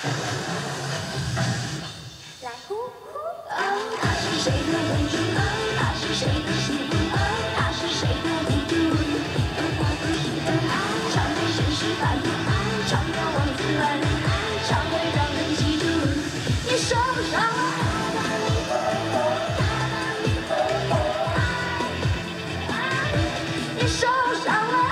来呼呼哦，他是谁的公主哦，他是谁的媳妇哦，他是谁的公主？有花不是的爱，常被现实反复爱，常要王子来恋爱，常会让人记住。你受伤了，你受伤了。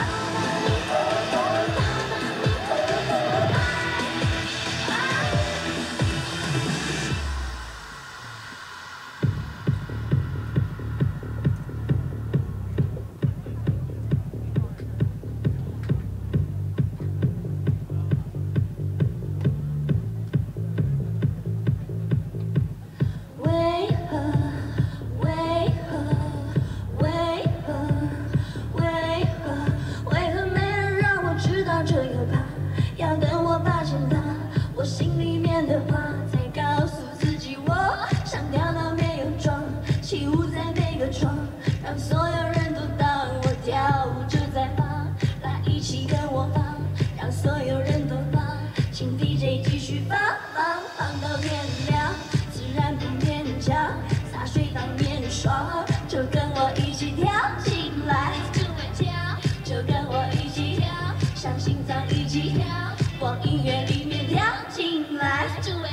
要等我发现它，我心里面的话，才告诉自己我想跳到没有窗，起舞在每个窗，让所有人都当我跳舞就在放，来一起跟我放，让所有人都放，请 DJ 继续放到天亮，自然不勉强，洒水当面霜，就跟我一起跳进来，就跟我一起跳，像心脏一起跳。 往音乐里面跳进来，就跟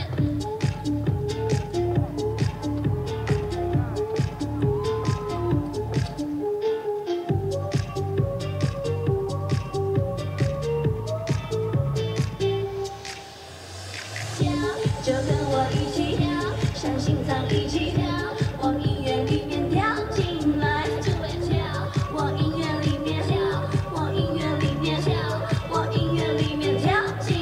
我一起跳，像心脏一起跳，往音乐里面跳进来，就跳，往音乐里面跳，往音乐里面跳，往音乐里面跳。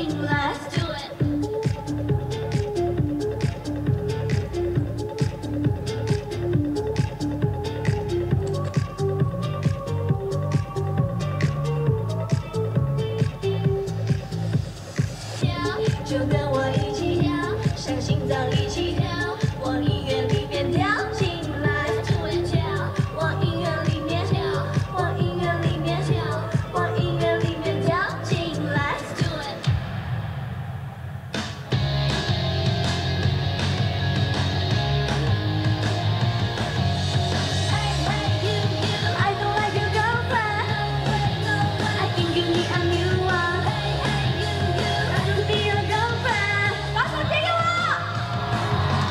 就跟我一起跳，像心脏一起跳，往音乐里面跳进来，就跳，往音乐里面跳，往音乐里面跳，往音乐里面跳进来。Hey hey you you, I don't like your girlfriend. I think you need a new one. Hey hey you you, I don't be your girlfriend. 把手借给我。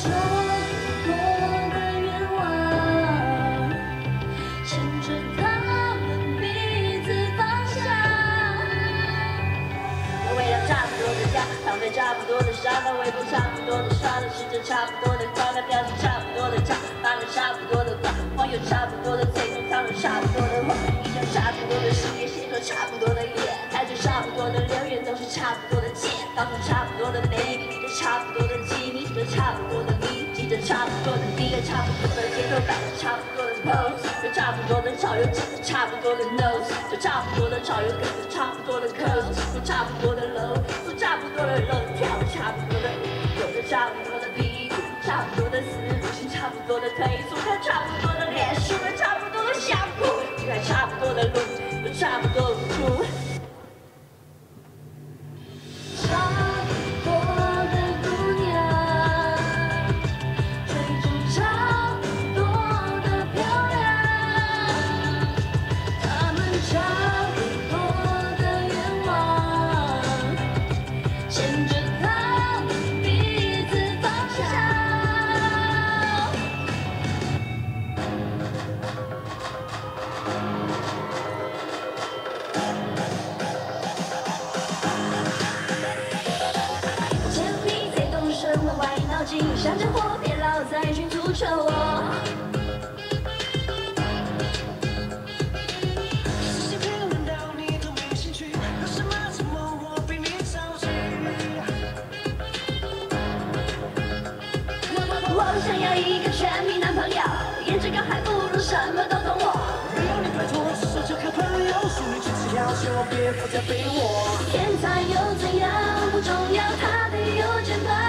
差不多的愿望，牵着他们彼此方向。我为了差不多的家，浪费差不多的沙发，围不差不多的沙的，试着差不多的光，表情差不多的唱，发了差不多的话，网友差不多的嘴，唱了差不多的话，一张差不多的誓言，写着差不多的言，爱着差不多的留言，都是差不多的钱，到处差不多的 baby， 着差不多的机密，着差不多的谜，记着差不多的地，差不多的节奏，摆着差不多的 pose， 有差不多的潮流，记着差不多的 nose， 就差不多的潮流，跟着差不多的 clothes， 有差不多的楼，有差不多的肉，跳着差不多的舞，有着差不多的屁股，差不多的思路，是差不多的退缩，看差不多的脸，说着差不多的想哭，离开差不多的路，有差不多的苦。差不多的姑娘，追逐差不多的漂亮，她们差不多的愿望，牵着她们彼此方向。想着火，别老在群组求我。 私信评论到你都没兴趣，为什么我比你着急？ 我想要一个全民男朋友，颜值高还不如什么都懂我。 没有你拜托，至少交个朋友，淑女只是要求别附加肥我。 天才又怎样不重要，他得有肩膀。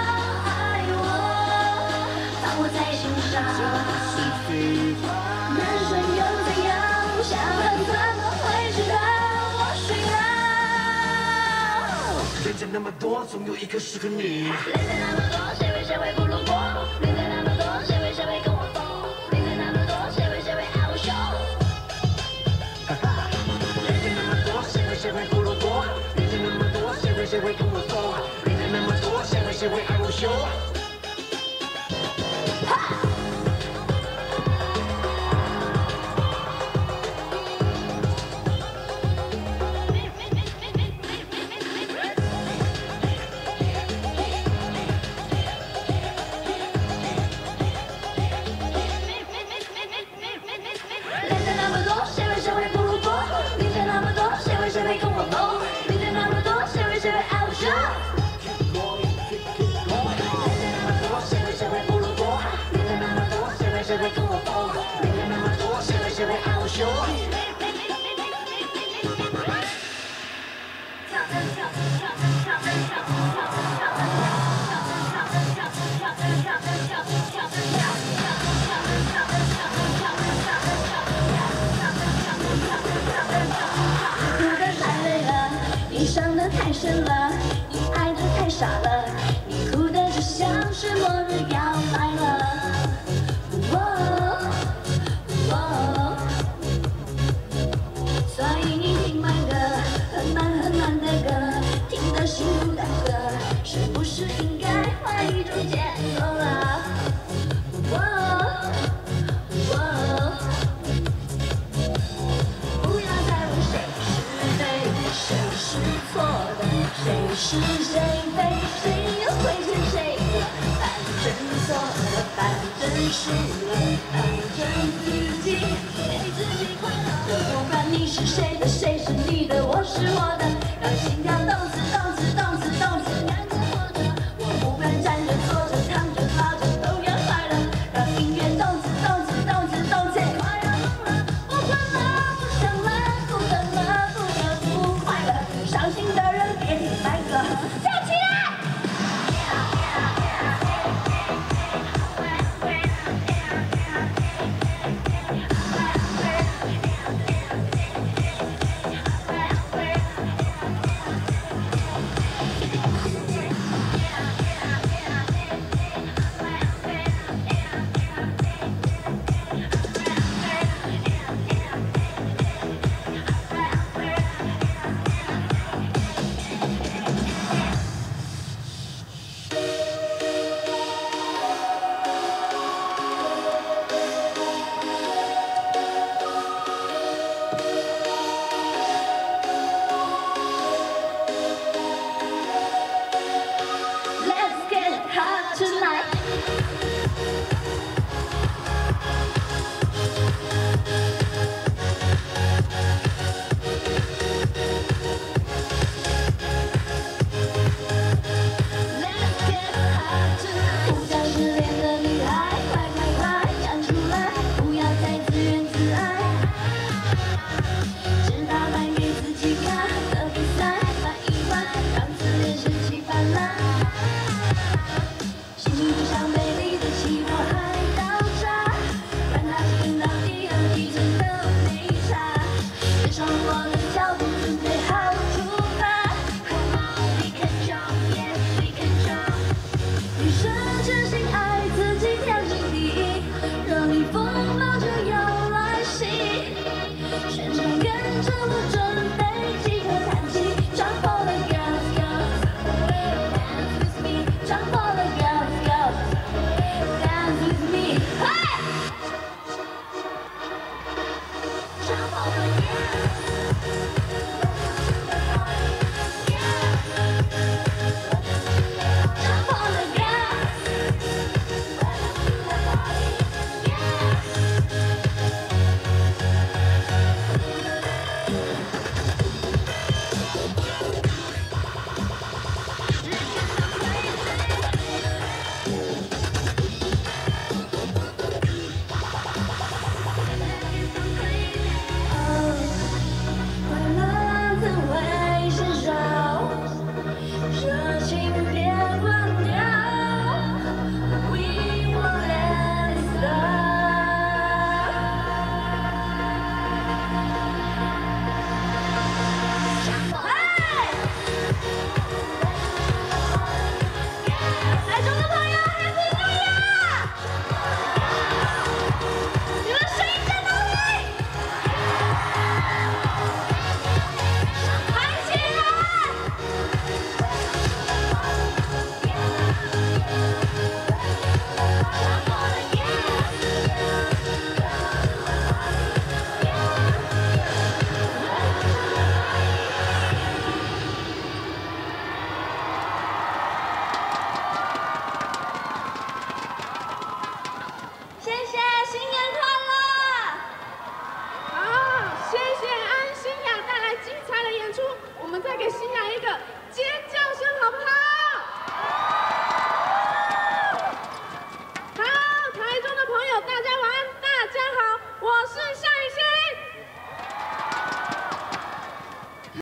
我在心上，男生又怎样？想问怎么会知道我需要？ 人家那么多，总有一个适合你。 人家那么多，谁为谁会不路过？人家那么多，谁为谁会跟我疯？人家那么多，谁为谁会爱我凶？ 人家那么多，谁为谁会不路过？人家那么多，谁为谁会跟我疯？人家那么多，谁为谁会爱我凶？ 谁会跟我疯？人人那么多，谁为谁会爱我凶？哭得太累了，你伤得太深了，你爱得太傻了，你哭得就像是末日要来了。所以你听慢歌，很慢很慢的歌，听得心如刀割，是不是应该换一种节奏了？不要再问谁是对的，谁是错的，谁是谁非，谁又会是谁的？反正错了，反正输了，反正自己给自己快乐。不管你是谁的，谁是你的，我是我的，让心跳动次动次动次动次，感觉活着。我不管站着坐着躺着抱着都要快乐，让音乐动次动次动次动次，快乐疯了，不管了，不想了，不等了，不得不快乐，伤心的人别听慢歌，跳起来！